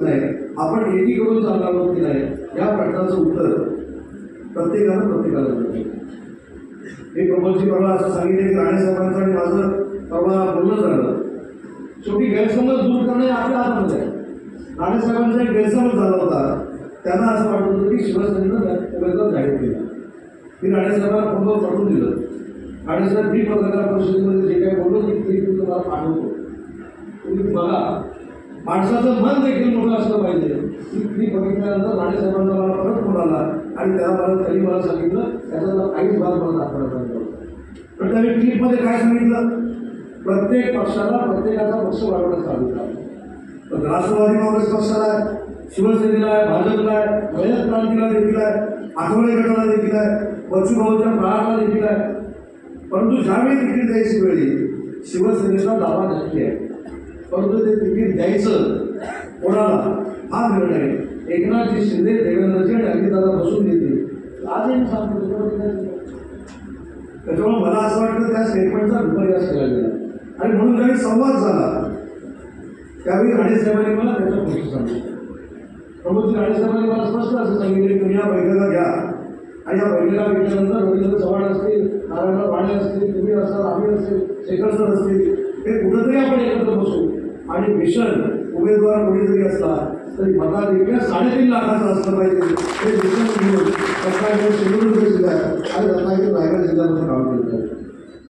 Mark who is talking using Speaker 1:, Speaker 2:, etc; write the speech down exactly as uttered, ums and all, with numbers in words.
Speaker 1: नाही, आपण एकी करून चालणार आहोत की नाही, या प्रश्नाचं उत्तर प्रत्येकानं प्रत्येकाला दिलं. मी प्रमोदजी परवा असं सांगितलं की राणे साहेबांचं आणि माझं परवा बोलणं झालं. शेवटी गैरसमज दूर करणे आपल्या हातामध्ये आहे. राणे साहेबांचा एक गैरसमज झाला होता. त्यांना असं वाटत होतं की शिवसेनेनं उमेदवार जाहीर केला. मी राणे साहेबांना फोनवर पाठवून दिलं. राणे साहेब मी पत्रकार परिषदेमध्ये जे काही बोललो ती क्लिप मी तुम्हाला पाठवतो, तुम्ही बघा. माणसाचं मन देखील मोठं असलं पाहिजे. ती क्लिप बघितल्यानंतर राणे साहेबांचा मला परत फोन आला आणि त्याला मला त्यांनी मला सांगितलं त्याचा काहीच भाग मला दाखवण्यात आला. पण त्यांनी क्लिपमध्ये काय सांगितलं, प्रत्येक पक्षाला प्रत्येकाचा पक्ष वाढवण्यात चालू करा. पण राष्ट्रवादी काँग्रेस पक्षाला आहे, शिवसेनेला आहे, भाजपला आहे, रयत क्रांतीला देखील आहे, आठवले गटाला देखील आहे, बच्चूभाऊच्या प्रहारला देखील आहे. परंतु ज्यावेळी तिकीट द्यायची वेळी शिवसेनेचा दावा नक्की आहे. परंतु ते तिकीट द्यायचं कोणाला हा निर्णय एकनाथजी शिंदे, देवेंद्रजी आणि अजितदादा बसून घेतील. आजही मी सांगतो. त्याच्यामुळे मला असं वाटतं त्या स्टेटमेंटचा विपर्यास केला गेला आणि म्हणून ज्यावेळी संवाद झाला त्यावेळी राणे साहेबांनी मला त्याच्या गोष्टी सांगितलं. प्रमोदजी राणे साहेबांनी मला स्पष्ट असं सांगितले तुम्ही या बैठका घ्या आणि या बैठका घेतल्यानंतर रवींद्र चव्हाण असतील, नारायणराव राणे असतील, तुम्ही असाल, आम्ही असेल, शेखर सर असतील, हे कुठंतरी आपण एकत्र बसू आणि मिशन उमेदवार कोणी जरी असला तरी मताधिक्य साडेतीन लाखाचं असलं पाहिजे. हे मिशन घेऊन रत्नागिरी, सिंधुदुर्ग जिल्ह्यात आणि रत्नागिरी रायगड जिल्ह्यामध्ये काम केलं.